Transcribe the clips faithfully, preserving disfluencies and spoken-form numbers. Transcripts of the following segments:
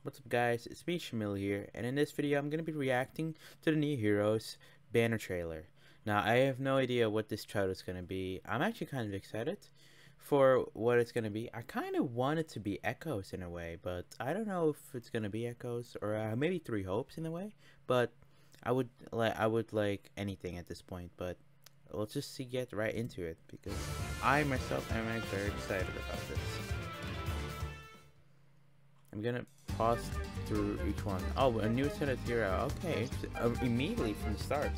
What's up guys, it's me Shamil here, and in this video I'm going to be reacting to the new Heroes banner trailer. Now I have no idea what this trailer is going to be. I'm actually kind of excited for what it's going to be. I kind of want it to be Echoes in a way, but I don't know if it's going to be Echoes or uh, maybe Three Hopes in a way, but I would like I would like anything at this point, but let's just see, get right into it because I myself am very excited about this. I'm gonna pause through each one. Oh, a new Ascended Celica. Okay, uh, immediately from the start.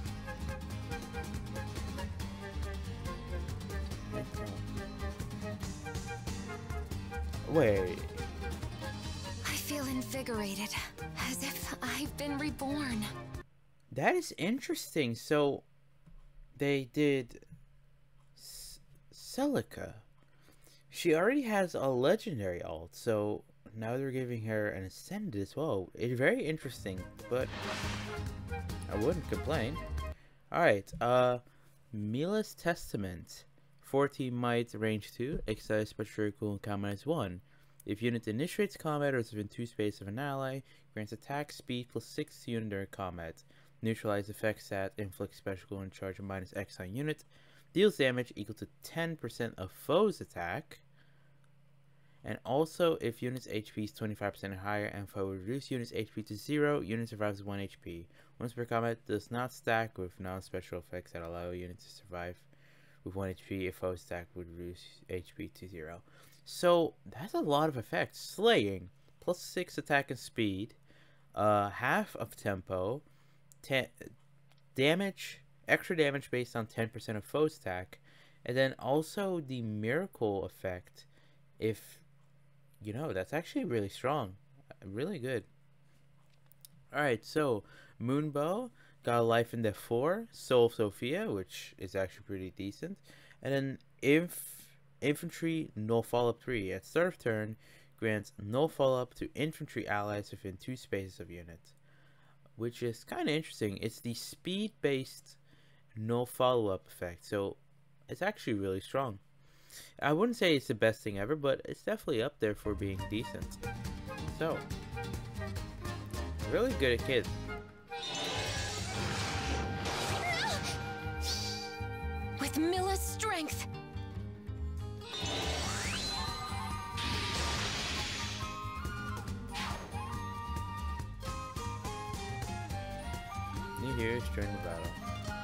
Wait. I feel invigorated, as if I've been reborn. That is interesting. So, they did C Celica. She already has a legendary ult, so now they're giving her an Ascended as well. It's very interesting, but I wouldn't complain. Alright, uh, Mila's Testament. fourteen might, range two, exercise special cool and combat is one. If unit initiates combat or is within two space of an ally, grants attack speed plus six to unit during combat. Neutralize effect stat, inflict special cool and charge of minus X on unit. Deals damage equal to ten percent of foe's attack. And also, if unit's H P is twenty-five percent or higher and foe reduce unit's H P to zero, unit survives one H P. Once per combat, does not stack with non-special effects that allow a unit to survive with one H P if foe stack would reduce H P to zero. So, that's a lot of effects. Slaying, plus six attack and speed, uh, half of tempo, ten damage, extra damage based on ten percent of foe stack, and then also the miracle effect if you know, that's actually really strong. Really good. Alright, so Moonbow got a life in death four, Soul of Sophia, which is actually pretty decent. And then Inf Infantry Null Follow-up three. At start of turn, grants Null Follow-up to infantry allies within two spaces of unit. Which is kind of interesting. It's the speed-based Null Follow-up effect, so it's actually really strong. I wouldn't say it's the best thing ever, but it's definitely up there for being decent. So, really good at kids. With Mila's strength. New heroes join the battle.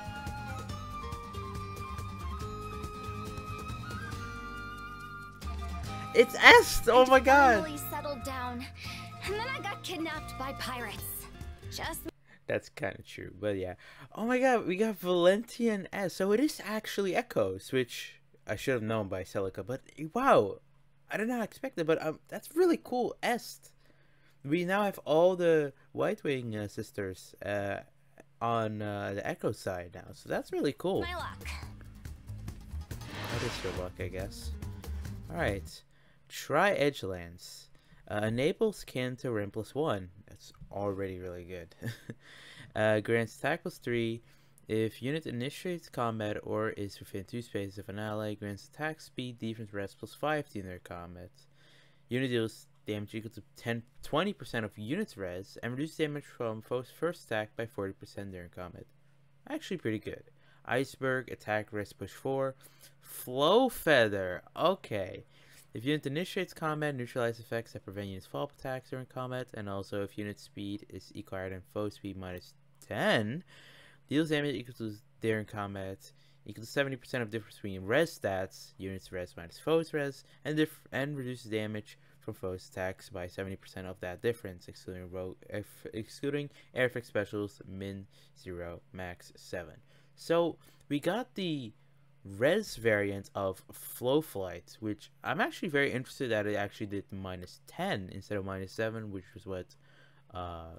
It's Est! Oh my god! Finally settled down, and then I got kidnapped by pirates. Just. That's kind of true, but yeah. Oh my god, we got Valentian Est. So it is actually Echoes, which I should have known by Celica, but wow, I did not expect it. But um, that's really cool. Est. We now have all the White Wing uh, sisters uh, on uh, the Echo side now, so that's really cool. My luck. That is your luck, I guess. All right. Try Edgelands. Uh, enables kin to rank plus one. That's already really good. uh, grants attack plus three. If unit initiates combat or is within two spaces of an ally, grants attack speed, defense, res plus five to their combat. Unit deals damage equal to ten, twenty percent of unit's res and reduces damage from foe's first attack by forty percent during combat. Actually pretty good. Iceberg, attack, res push four. Flow Feather. Okay. If unit initiates combat, neutralize effects that prevent units fall attacks during combat, and also if unit speed is equal higher than foe speed minus ten, deals damage equal to during combat equal to seventy percent of difference between res stats, units res minus foe's res, and diff and reduces damage from foe's attacks by seventy percent of that difference, excluding rogue, if, excluding air effect specials, min zero, max seven. So we got the res variant of Flow Flight, which I'm actually very interested that it actually did minus ten instead of minus seven, which was what uh,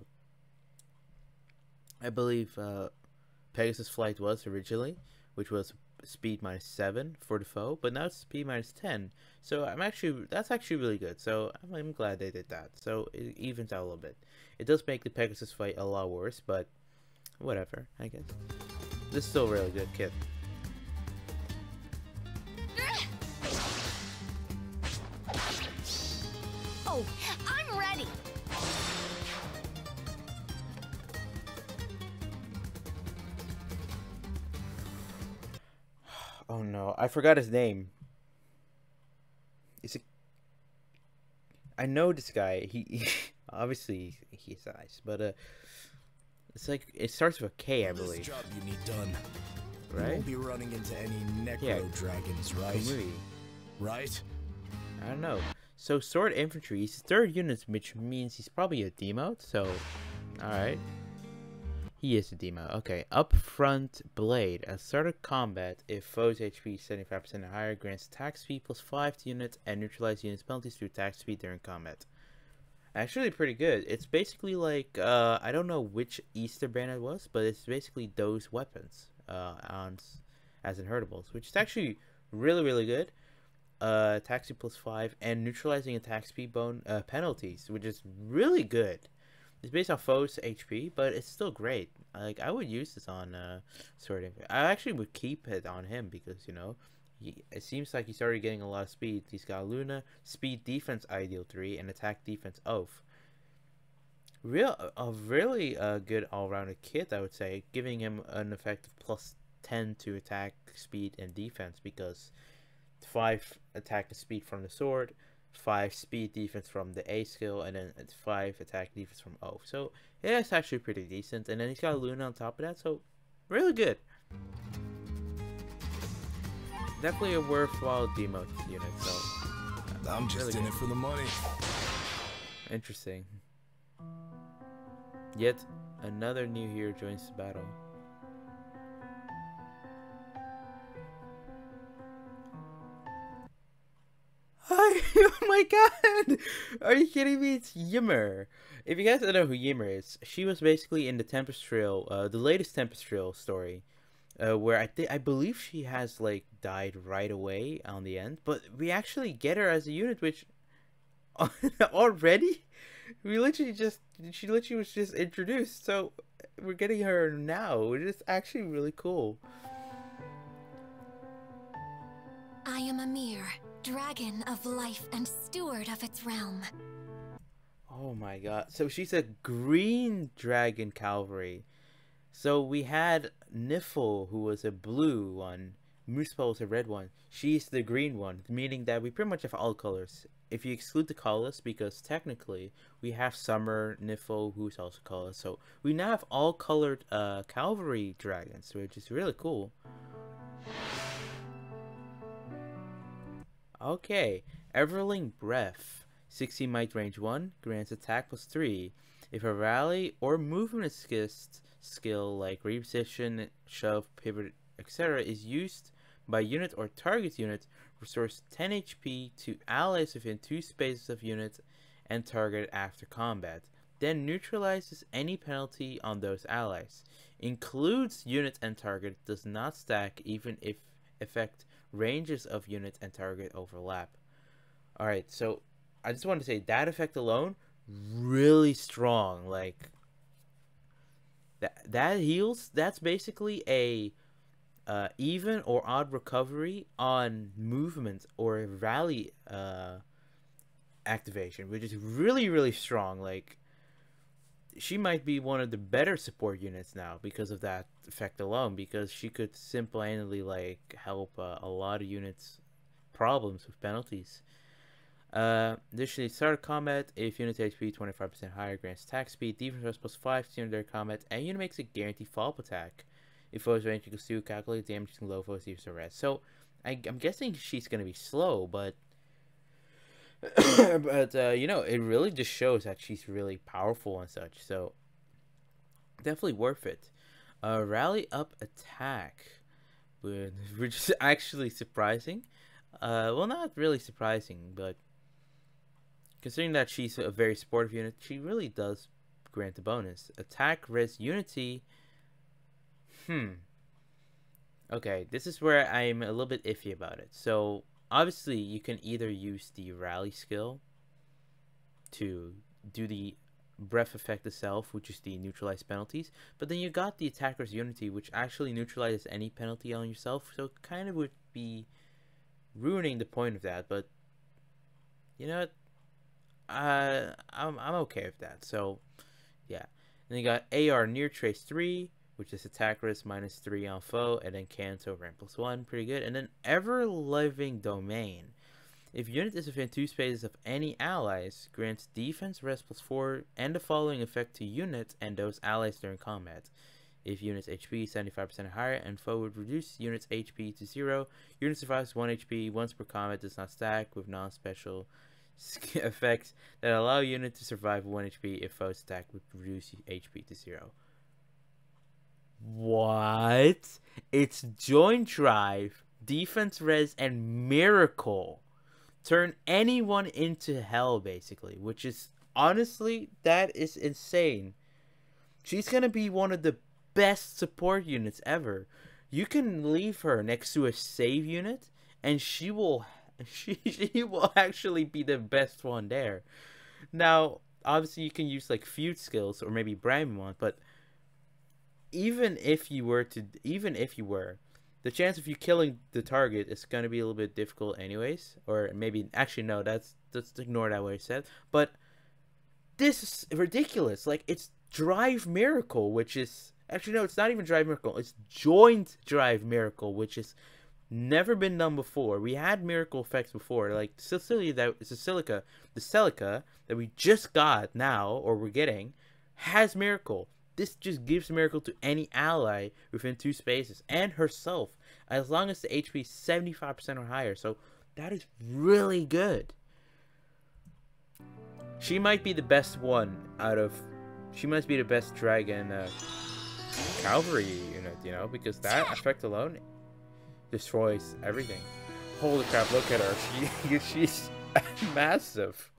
I believe uh, Pegasus Flight was originally, which was speed minus seven for the foe, but now it's speed minus ten. So I'm actually that's actually really good. So I'm, I'm glad they did that. So it evens out a little bit. It does make the Pegasus fight a lot worse, but whatever, I guess. This is still a really good kit. Oh, I'm ready. Oh no, I forgot his name. Is it? I know this guy. He, he obviously he's nice, but uh, it's like it starts with a K, I believe. This job you need done. Right? You won't be running into any necro Yeah. dragons, right? Kamui. Right? I don't know. So sword infantry, he's third unit, which means he's probably a demote. So, all right. He is a demote. Okay. Up front blade. At start of combat, if foe's H P is seventy-five percent or higher, grants attack speed plus five to units and neutralize units penalties through attack speed during combat. Actually, pretty good. It's basically like uh, I don't know which Easter band it was, but it's basically those weapons uh, on as inheritables, which is actually really really good. Uh, attack speed plus five and neutralizing attack speed bone uh, penalties, which is really good. It's based on foe's H P, but it's still great. Like I would use this on uh, Sword Infantry. I actually would keep it on him because you know, he, it seems like he's already getting a lot of speed. He's got Luna, speed defense ideal three, and attack defense oath. Real a really uh, good all-rounded kit, I would say, giving him an effective plus ten to attack speed and defense because five attack and speed from the sword, five speed defense from the A skill, and then it's five attack defense from O. So yeah, it's actually pretty decent. And then he's got Luna on top of that, so really good. Definitely a worthwhile demote unit. So I'm just really in good. it for the money. Interesting. Yet another new hero joins the battle. Hi! Oh my god! Are you kidding me? It's Ymir. If you guys don't know who Ymir is, she was basically in the Tempest Trail, uh, the latest Tempest Trail story, uh, where I think I believe she has like died right away on the end, but we actually get her as a unit, which already we literally just she literally was just introduced, so we're getting her now, which is actually really cool. I am Ymir, dragon of life and steward of its realm. Oh my god. So she's a green dragon cavalry. So we had Niffle, who was a blue one. Moosepole was a red one. She's the green one, meaning that we pretty much have all colors. If you exclude the colors, because technically we have Summer, Niffle, who's also colors. So we now have all colored uh, cavalry dragons, which is really cool. Okay, Everling Breath, sixty might range one, grants attack plus three. If a rally or movement assist skill like reposition, shove, pivot, et cetera is used by unit or target unit, restores ten H P to allies within two spaces of unit and target after combat. Then neutralizes any penalty on those allies. Includes unit and target, does not stack even if effect ranges of unit and target overlap. Alright, so I just want to say that effect alone, really strong. Like that that heals, that's basically a uh, even or odd recovery on movement or rally uh, activation, which is really really strong. Like she might be one of the better support units now because of that effect alone, because she could single-handedly like help uh, a lot of units problems with penalties. Uh, additionally, start of combat, if unit H P twenty-five percent higher, grants attack speed, defense plus five to unit combat, and unit makes a guaranteed follow-up attack. If foes range equals two, calculate damage using low foes defense or rest. So I, I'm guessing she's gonna be slow, but but uh, you know, it really just shows that she's really powerful and such. So definitely worth it. Uh, rally up attack, which is actually surprising. Uh, well, not really surprising, but considering that she's a very supportive unit, she really does grant a bonus. Attack res unity. Hmm. Okay, this is where I'm a little bit iffy about it. So obviously, you can either use the rally skill to do the breath effect itself, which is the neutralize penalties, but then you got the attacker's unity, which actually neutralizes any penalty on yourself, so it kind of would be ruining the point of that. But you know what? Uh, I'm, I'm okay with that. So yeah. Then you got A R near trace three, which is attack risk minus three on foe, and then cancel rank plus one, pretty good. And then Ever Living Domain. If unit is within two spaces of any allies, grants defense res plus four and the following effect to units and those allies during combat. If unit's H P is seventy-five percent or higher and foe would reduce unit's H P to zero, unit survives one H P once per combat, does not stack with non-special effects that allow unit to survive one H P if foe stack would reduce H P to zero. What? It's Joint Drive, Defense Res, and Miracle. Turn anyone into hell, basically, which is, honestly, that is insane. She's gonna be one of the best support units ever. You can leave her next to a save unit, and she will, she, she will actually be the best one there. Now, obviously, you can use, like, feud skills, or maybe Bramon, but even if you were to, even if you were, the chance of you killing the target is going to be a little bit difficult anyways. Or maybe, actually, no, that's, let's ignore that what I said. But this is ridiculous. Like, it's Drive Miracle, which is, actually, no, it's not even Drive Miracle. It's Joint Drive Miracle, which has never been done before. We had Miracle effects before. Like, Cecilia, that is a Celica, the Celica that we just got now, or we're getting, has Miracle. This just gives Miracle to any ally within two spaces, and herself, as long as the H P is seventy-five percent or higher. So that is really good. She might be the best one out of, she must be the best dragon uh, cavalry unit, you know, because that effect alone destroys everything. Holy crap, look at her. She, she's massive.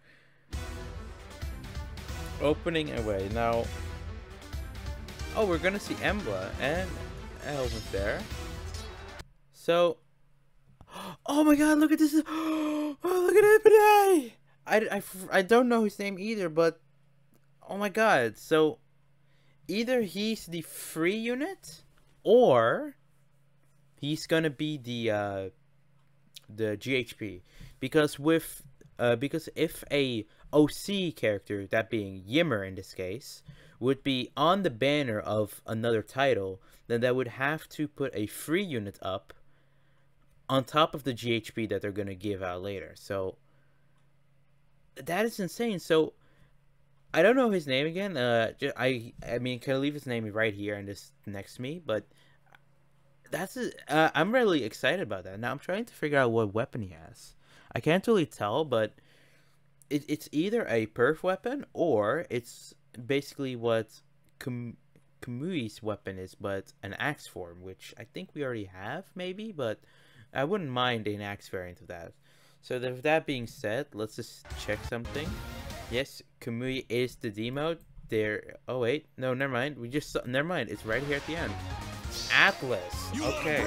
Opening away. Now, oh, we're gonna see Embla and Elvis there. So, oh my god, look at this. Oh, look at it. I, I, I don't know his name either, but oh my god. So, either he's the free unit, or he's gonna be the uh, the G H P. Because with uh, because if a O C character, that being Ymir in this case, would be on the banner of another title, then that would have to put a free unit up on top of the G H P that they're going to give out later. So that is insane. So I don't know his name again. Uh, I I mean, can I leave his name right here and just next to me? But that's a, uh, I'm really excited about that. Now I'm trying to figure out what weapon he has. I can't really tell, but it, it's either a perf weapon or it's basically what Kam Kamui's weapon is, but an axe form, which I think we already have, maybe, but I wouldn't mind an axe variant of that. So with that being said, let's just check something. Yes, Kamui is the demo. There. Oh wait, no, never mind. We just saw, never mind. It's right here at the end. Atlas. Okay.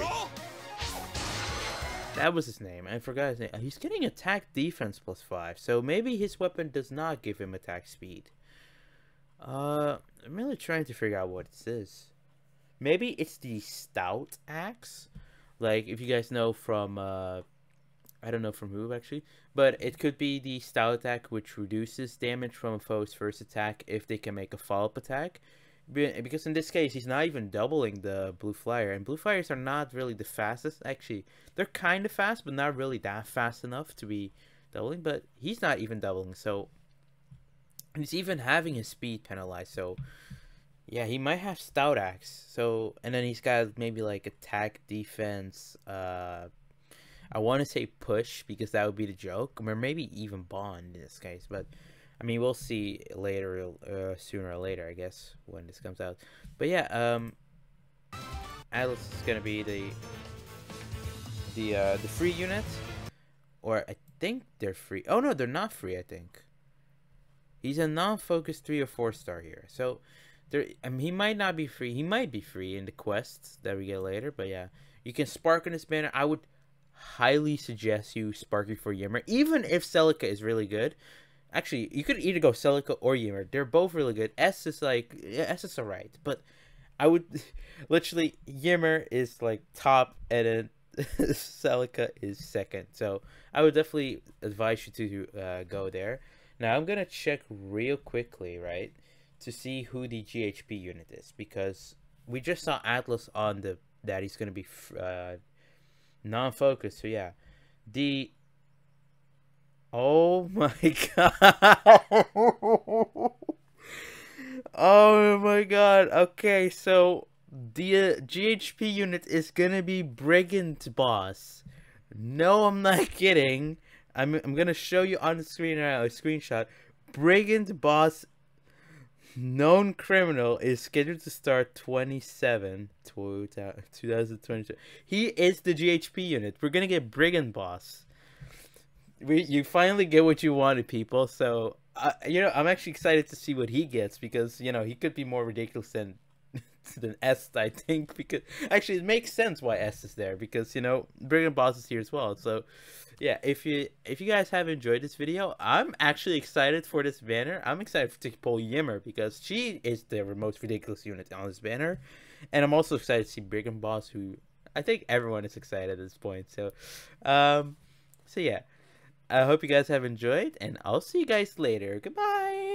That was his name. I forgot his name. He's getting attack defense plus five, so maybe his weapon does not give him attack speed. Uh, I'm really trying to figure out what this is. Maybe it's the stout axe. Like, if you guys know from, uh, I don't know from who actually, but it could be the stout attack, which reduces damage from a foe's first attack if they can make a follow-up attack. Because in this case, he's not even doubling the blue flyer, and blue flyers are not really the fastest. Actually, they're kind of fast, but not really that fast enough to be doubling. But he's not even doubling, so he's even having his speed penalized. So yeah, he might have stout axe. So, and then he's got maybe like attack, defense. Uh, I want to say push because that would be the joke, or maybe even bond in this case, but. I mean, we'll see later, uh, sooner or later, I guess, when this comes out. But yeah, um, Atlas is gonna be the the uh, the free unit, or I think they're free. Oh no, they're not free. I think he's a non-focused three or four star here. So there, I mean, he might not be free. He might be free in the quests that we get later. But yeah, you can spark on this banner. I would highly suggest you sparking for Ymir, even if Celica is really good. Actually, you could either go Celica or Ymir. They're both really good. S is like, yeah, S is alright. But I would, literally, Ymir is like top and then Celica is second. So I would definitely advise you to uh, go there. Now I'm going to check real quickly, right, to see who the G H P unit is. Because we just saw Atlas on the that he's gonna be uh, non-focused. So yeah, the oh my god, oh my god. Okay, so the uh, G H P unit is gonna be Brigand Boss. No, I'm not kidding. I'm I'm gonna show you on the screen right now a screenshot. Brigand Boss known criminal is scheduled to start twenty-seven two thousand twenty-two. He is the G H P unit. We're gonna get Brigand Boss. We you finally get what you wanted, people. So uh, you know, I'm actually excited to see what he gets, because you know he could be more ridiculous than than S, I think, because actually it makes sense why S is there, because you know Brigand Boss is here as well. So yeah, if you if you guys have enjoyed this video, I'm actually excited for this banner. I'm excited to pull Ymir, because she is the most ridiculous unit on this banner, and I'm also excited to see Brigand Boss, who I think everyone is excited at this point. So um so yeah, I hope you guys have enjoyed, and I'll see you guys later. Goodbye.